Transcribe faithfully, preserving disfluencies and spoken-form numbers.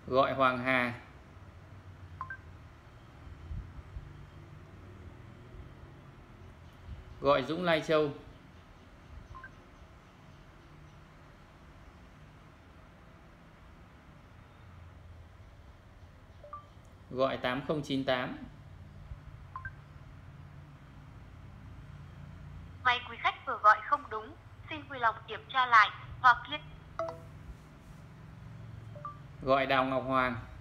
Gọi Hoàng Hà. Gọi Dũng Lai Châu. Gọi tám không chín tám. May quý khách vừa gọi không đúng, xin vui lòng kiểm tra lại hoặc liên. Gọi Đào Ngọc Hoàng.